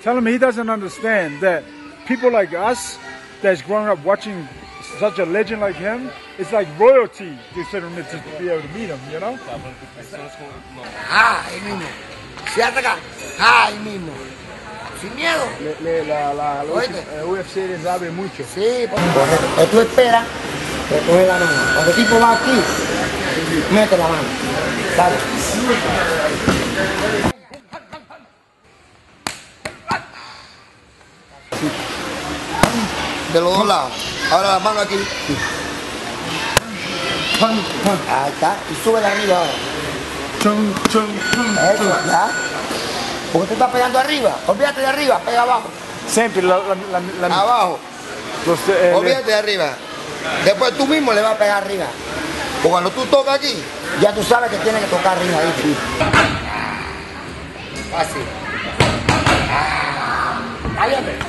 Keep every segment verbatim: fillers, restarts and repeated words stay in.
Tell him he doesn't understand that people like us that's growing up watching such a legend like him, it's like royalty considering it to be able to meet him, you know? Ah, ahí mismo. Si ataca, ah, ahí mismo. Sin miedo. Le, le, la, la, la U F C les abre mucho. Sí, porque tú esperas, recoge la mano. Cuando el tipo va aquí, mete la mano. Dale. De los dos lados. Ahora la mano aquí. Ahí está. Y sube de arriba ahora. Eso, ya. Porque tú estás pegando arriba. Olvídate de arriba, pega abajo. Siempre la, la, la, la, abajo. Los, eh, Olvídate de arriba. Después tú mismo le vas a pegar arriba. Porque cuando tú tocas aquí, ya tú sabes que tienes que tocar arriba. Ahí. Fácil. Ahí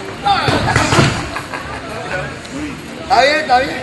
está bien, está bien.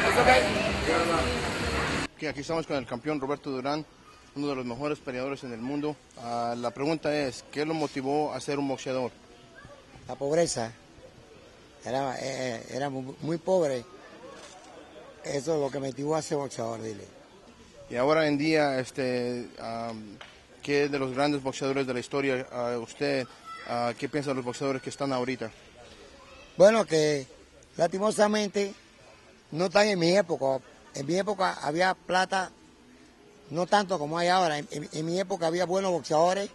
Okay, aquí estamos con el campeón Roberto Duran, uno de los mejores peleadores en el mundo. Uh, la pregunta es, ¿qué lo motivó a ser un boxeador? La pobreza. Era, eh, era muy, muy pobre. Eso es lo que me motivó a ser boxeador, dile. Y ahora en día, este, um, ¿qué de los grandes boxeadores de la historia, uh, usted, uh, qué piensa de los boxeadores que están ahorita? Bueno, que lastimosamente no están en mi época. En mi época había plata, no tanto como hay ahora. En, en, en mi época había buenos boxeadores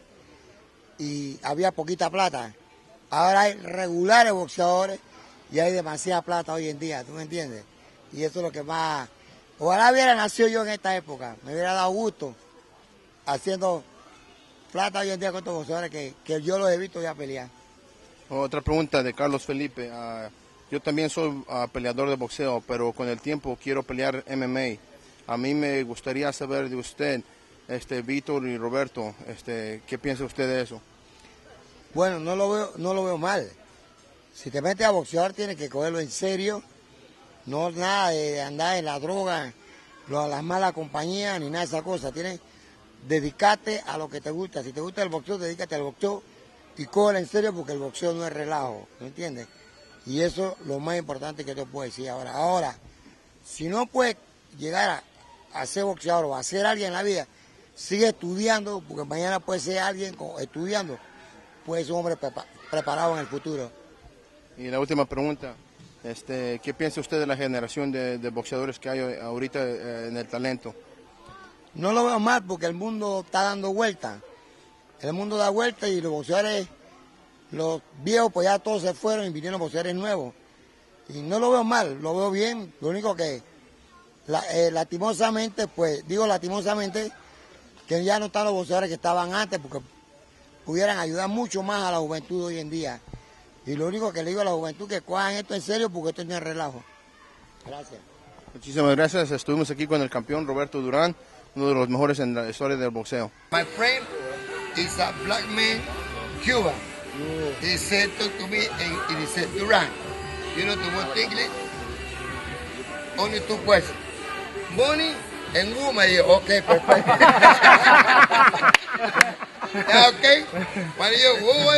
y había poquita plata. Ahora hay regulares boxeadores y hay demasiada plata hoy en día, ¿tú me entiendes? Y eso es lo que más... Ojalá hubiera nacido yo en esta época, me hubiera dado gusto haciendo plata hoy en día con estos boxeadores que, que yo los he visto ya pelear. Otra pregunta de Carlos Felipe. Uh, yo también soy uh, peleador de boxeo, pero con el tiempo quiero pelear M M A. A mí me gustaría saber de usted, este, VItor y Roberto, este, ¿qué piensa usted de eso? Bueno, no lo veo, no lo veo mal. Si te metes a boxear tienes que cogerlo en serio, no nada de andar en la droga, a las malas compañías, ni nada de esas cosas. Tienes que dedicarte a lo que te gusta. Si te gusta el boxeo, dedícate al boxeo y cógelo en serio porque el boxeo no es relajo, ¿me entiendes? Y eso es lo más importante que te puedo decir ahora. Ahora, si no puedes llegar a, a ser boxeador o a ser alguien en la vida, sigue estudiando, porque mañana puede ser alguien estudiando, puede ser un hombre prepa preparado en el futuro. Y la última pregunta, este, ¿qué piensa usted de la generación de, de boxeadores que hay ahorita eh, en el talento? No lo veo mal porque el mundo está dando vueltas. El mundo da vueltas y los boxeadores, los viejos, pues ya todos se fueron y vinieron boxeadores nuevos. Y no lo veo mal, lo veo bien. Lo único que, la, eh, lastimosamente, pues, digo lastimosamente, que ya no están los boxeadores que estaban antes porque pudieran ayudar mucho más a la juventud hoy en día. Y lo único que le digo a la juventud es que cojan esto en serio porque esto no es relajo. Gracias. Muchísimas gracias. Estuvimos aquí con el campeón Roberto Duran, uno de los mejores en la historia del boxeo. My friend is a black man, Cuba. Yeah. He said to, to me, and he said, Duran, you know the word English? Only two questions. Money and woman. Okay, perfect. Yeah, okay. When you,